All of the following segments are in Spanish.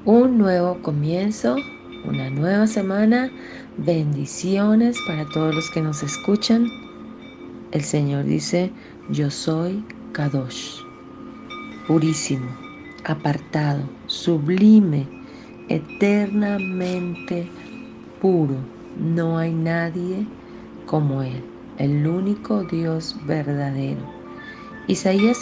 Un nuevo comienzo, una nueva semana. Bendiciones para todos los que nos escuchan. El Señor dice, yo soy Kadosh, purísimo, apartado, sublime, eternamente puro. No hay nadie como Él, el único Dios verdadero. Isaías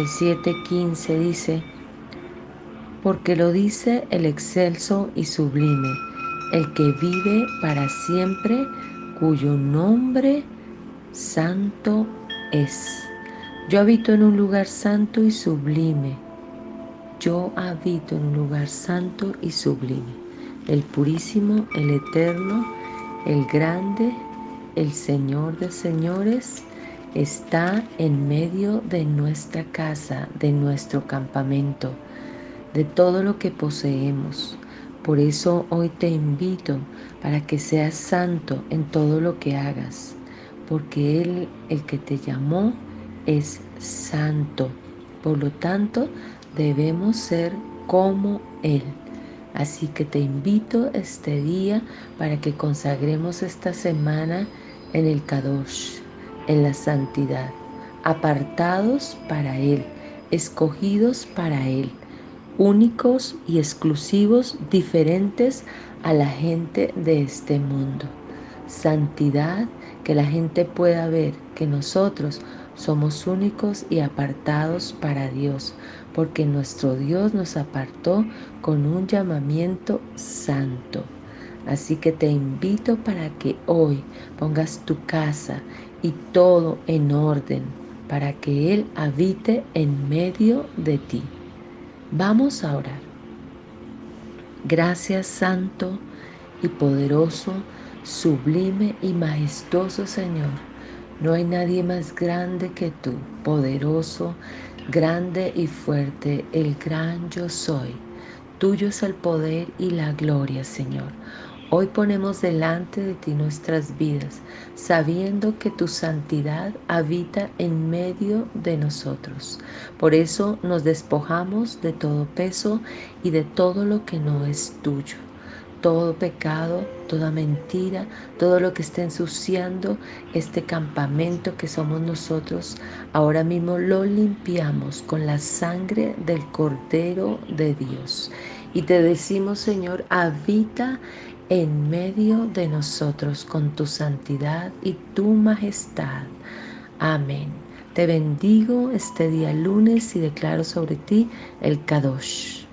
57:15 dice, porque lo dice el excelso y sublime, el que vive para siempre, cuyo nombre santo es. Yo habito en un lugar santo y sublime. Yo habito en un lugar santo y sublime. El purísimo, el eterno, el grande, el Señor de señores, está en medio de nuestra casa, de nuestro campamento, de todo lo que poseemos. Por eso hoy te invito para que seas santo en todo lo que hagas, porque Él, el que te llamó, es santo. Por lo tanto, debemos ser como Él. Así que te invito este día para que consagremos esta semana en el Kadosh, en la santidad, apartados para Él, escogidos para Él, únicos y exclusivos, diferentes a la gente de este mundo. Santidad, que la gente pueda ver que nosotros somos únicos y apartados para Dios, porque nuestro Dios nos apartó con un llamamiento santo. Así que te invito para que hoy pongas tu casa y todo en orden, para que Él habite en medio de ti. Vamos a orar. Gracias, santo y poderoso, sublime y majestuoso Señor. No hay nadie más grande que tú, poderoso, grande y fuerte, el gran yo soy. Tuyo es el poder y la gloria, Señor. Hoy ponemos delante de ti nuestras vidas, sabiendo que tu santidad habita en medio de nosotros. Por eso nos despojamos de todo peso y de todo lo que no es tuyo. Todo pecado, toda mentira, todo lo que esté ensuciando este campamento que somos nosotros, ahora mismo lo limpiamos con la sangre del Cordero de Dios. Y te decimos, Señor, habita en medio de nosotros con tu santidad y tu majestad. Amén. Te bendigo este día lunes y declaro sobre ti el Kadosh.